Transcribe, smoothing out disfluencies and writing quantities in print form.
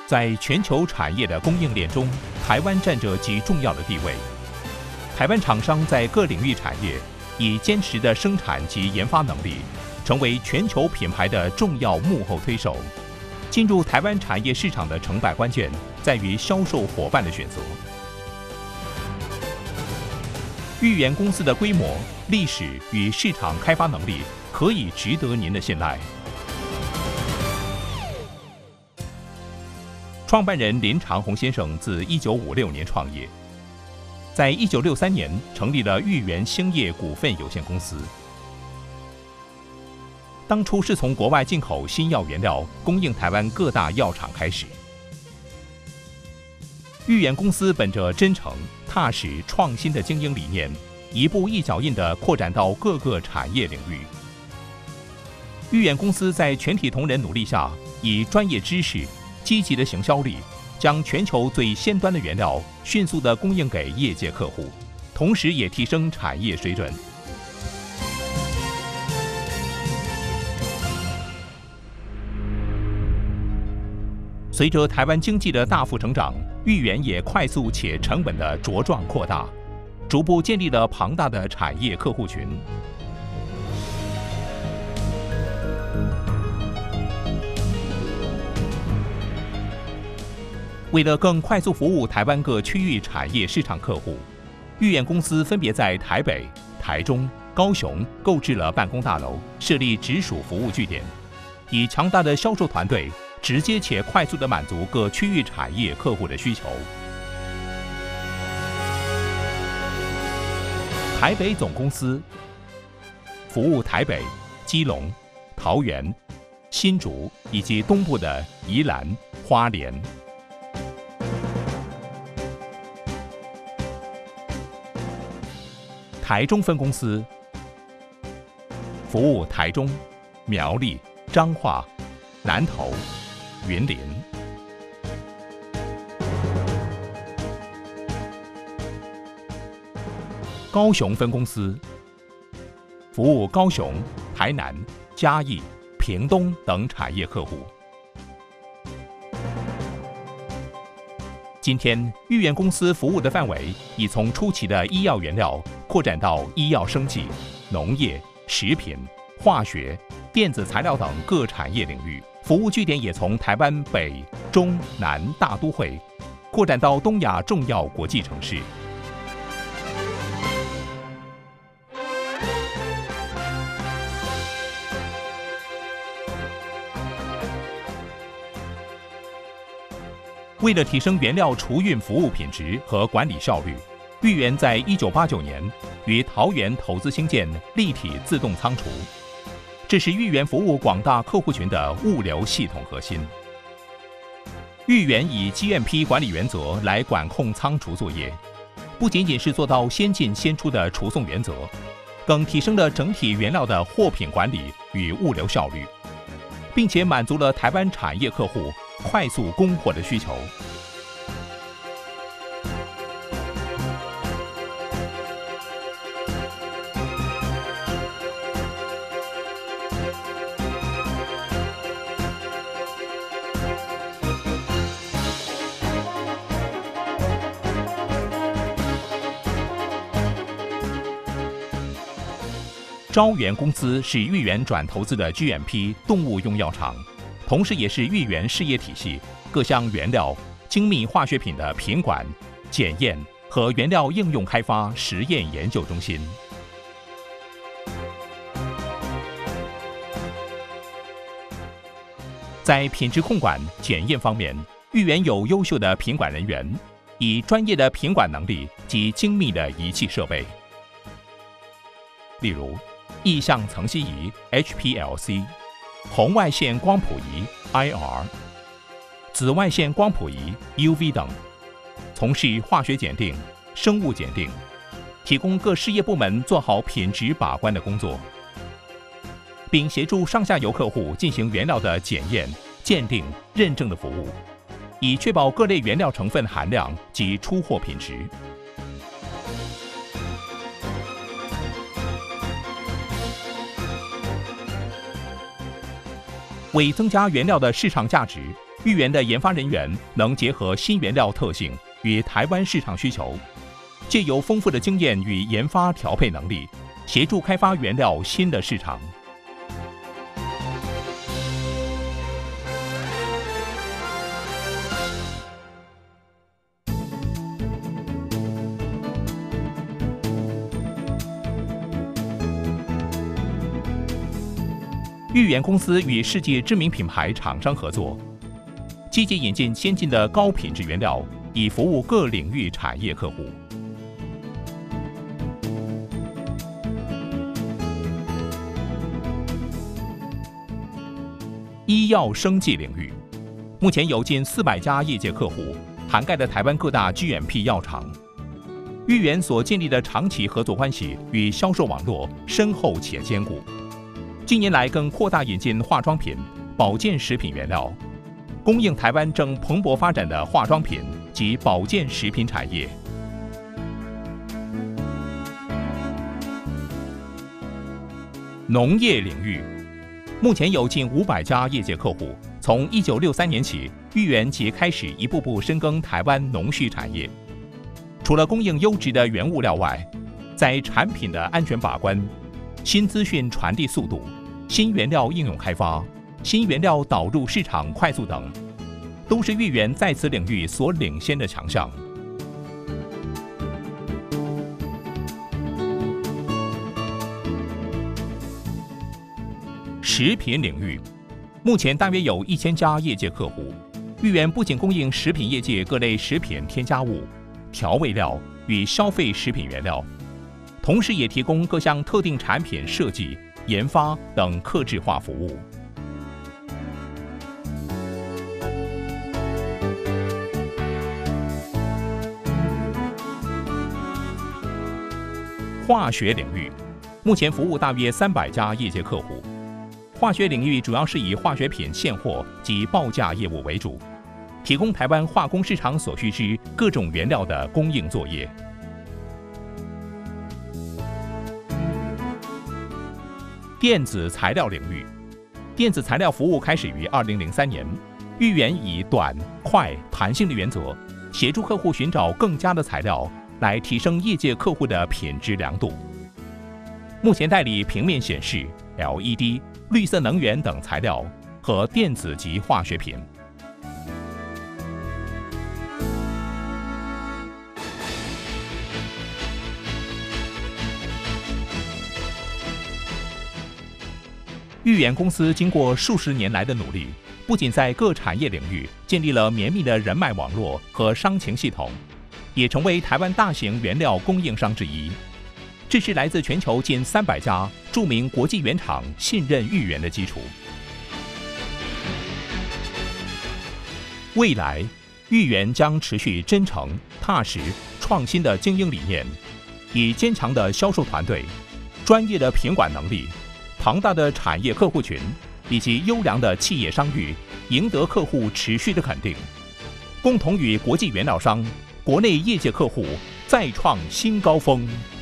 在全球产业的供应链中，台湾占着极重要的地位。台湾厂商在各领域产业以坚实的生产及研发能力，成为全球品牌的重要幕后推手。进入台湾产业市场的成败关键，在于销售伙伴的选择。裕元公司的规模、历史与市场开发能力，可以值得您的信赖。创办人林长宏先生自1956年创业，在1963年成立了裕元兴业股份有限公司。当初是从国外进口新药原料，供应台湾各大药厂开始。裕元公司本着真诚、踏实、创新的经营理念，一步一脚印地扩展到各个产业领域。裕元公司在全体同仁努力下，以专业知识、积极的行销力，将全球最先端的原料迅速地供应给业界客户，同时也提升产业水准。随着台湾经济的大幅成长，裕元也快速且沉稳地茁壮扩大，逐步建立了庞大的产业客户群。为了更快速服务台湾各区域产业市场客户，裕元公司分别在台北、台中、高雄购置了办公大楼，设立直属服务据点，以强大的销售团队，直接且快速地满足各区域产业客户的需求。台北总公司服务台北、基隆、桃园、新竹以及东部的宜兰、花莲。台中分公司服务台中、苗栗、彰化、南投、云林。高雄分公司服务高雄、台南、嘉义、屏东等产业客户。今天，裕元公司服务的范围已从初期的医药原料扩展到医药生技、农业、食品、化学、电子材料等各产业领域。服务据点也从台湾北、中、南大都会扩展到东亚重要国际城市。为了提升原料储运服务品质和管理效率，裕元在1989年于桃园投资兴建立体自动仓储，这是裕元服务广大客户群的物流系统核心。裕元以 GMP 管理原则来管控仓储作业，不仅仅是做到先进先出的储送原则，更提升了整体原料的货品管理与物流效率，并且满足了台湾产业客户快速供货的需求。昭元公司是裕元转投资的 GMP 动物用药厂，同时也是裕元事业体系各项原料、精密化学品的品管、检验和原料应用开发实验研究中心。在品质控管、检验方面，裕元有优秀的品管人员，以专业的品管能力及精密的仪器设备，例如液相层析仪 HPLC、红外线光谱仪 IR、紫外线光谱仪 UV 等，从事化学检定、生物检定，提供各事业部门做好品质把关的工作，并协助上下游客户进行原料的检验、鉴定、认证的服务，以确保各类原料成分含量及出货品质。为增加原料的市场价值， 裕元的研发人员能结合新原料特性与台湾市场需求，借由丰富的经验与研发调配能力，协助开发原料新的市场。裕元公司与世界知名品牌厂商合作，积极引进先进的高品质原料，以服务各领域产业客户。医药生技领域，目前有近400家业界客户，涵盖了台湾各大 GMP 药厂。裕元所建立的长期合作关系与销售网络深厚且坚固。近年来更扩大引进化妆品、保健食品原料，供应台湾正蓬勃发展的化妆品及保健食品产业。农业领域，目前有近500家业界客户。从1963年起，裕元即开始一步步深耕台湾农畜产业。除了供应优质的原物料外，在产品的安全把关、新资讯传递速度、新原料应用开发、新原料导入市场快速等，都是裕元在此领域所领先的强项。食品领域，目前大约有1000家业界客户。裕元不仅供应食品业界各类食品添加物、调味料与消费食品原料，同时也提供各项特定产品设计、研发等客制化服务。化学领域，目前服务大约300家业界客户。化学领域主要是以化学品现货及报价业务为主，提供台湾化工市场所需之各种原料的供应作业。电子材料领域，电子材料服务开始于2003年，裕元以短、快、弹性的原则，协助客户寻找更佳的材料，来提升业界客户的品质良度。目前代理平面显示、LED、绿色能源等材料和电子及化学品。裕元公司经过数十年来的努力，不仅在各产业领域建立了绵密的人脉网络和商情系统，也成为台湾大型原料供应商之一。这是来自全球近300家著名国际原厂信任裕元的基础。未来，裕元将持续真诚、踏实、创新的经营理念，以坚强的销售团队、专业的品管能力、庞大的产业客户群以及优良的企业商誉，赢得客户持续的肯定，共同与国际原料商、国内业界客户再创新高峰。